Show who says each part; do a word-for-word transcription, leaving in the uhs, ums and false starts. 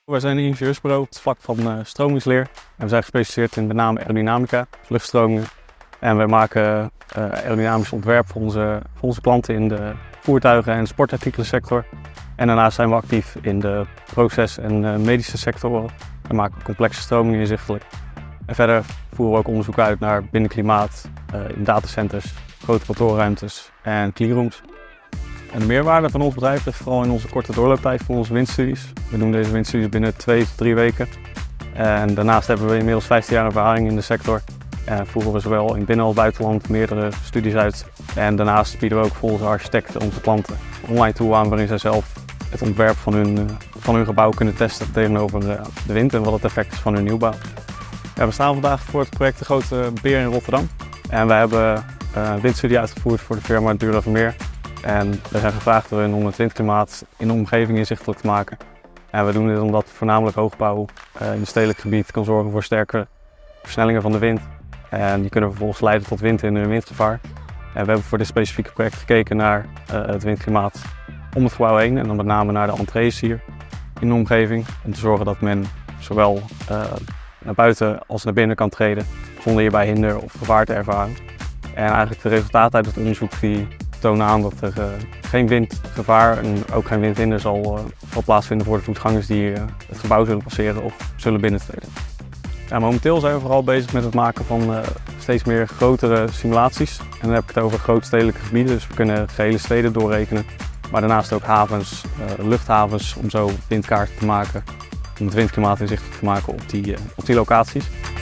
Speaker 1: Wij zijn een ingenieursbureau op het vlak van uh, stromingsleer. En we zijn gespecialiseerd in met name aerodynamica, luchtstromingen. En wij maken uh, aerodynamisch ontwerp voor onze, voor onze klanten in de voertuigen- en sportartikelensector. En daarnaast zijn we actief in de proces- en uh, medische sector. We maken complexe stromingen inzichtelijk. En verder voeren we ook onderzoek uit naar binnenklimaat, uh, in datacenters, grote kantoorruimtes en cleanrooms. En de meerwaarde van ons bedrijf ligt vooral in onze korte doorlooptijd voor onze windstudies. We doen deze windstudies binnen twee tot drie weken. En daarnaast hebben we inmiddels vijftien jaar ervaring in de sector. En voeren we zowel in binnen- als buitenland meerdere studies uit. En daarnaast bieden we ook voor onze architecten, onze klanten, online tool aan waarin zij zelf het ontwerp van hun, van hun gebouw kunnen testen tegenover de wind en wat het effect is van hun nieuwbouw. Ja, we staan vandaag voor het project De Grote Beer in Rotterdam. En wij hebben een windstudie uitgevoerd voor de firma Dura Vermeer. En we zijn gevraagd door hen om het windklimaat in de omgeving inzichtelijk te maken. En we doen dit omdat voornamelijk hoogbouw uh, in het stedelijk gebied kan zorgen voor sterke versnellingen van de wind. En die kunnen vervolgens leiden tot windhinder en windgevaar. En we hebben voor dit specifieke project gekeken naar uh, het windklimaat om het gebouw heen. En dan met name naar de entrees hier in de omgeving. Om te zorgen dat men zowel uh, naar buiten als naar binnen kan treden zonder hierbij hinder of gevaar te ervaren. En eigenlijk de resultaten uit het onderzoek die tonen aan dat er uh, geen windgevaar en ook geen windhinder zal, uh, zal plaatsvinden voor de voetgangers die uh, het gebouw zullen passeren of zullen binnentreden. Ja, momenteel zijn we vooral bezig met het maken van uh, steeds meer grotere simulaties. En dan heb ik het over grootstedelijke gebieden, dus we kunnen gehele steden doorrekenen. Maar daarnaast ook havens, uh, luchthavens, om zo windkaarten te maken, om het windklimaat inzichtelijk te maken op die, uh, op die locaties.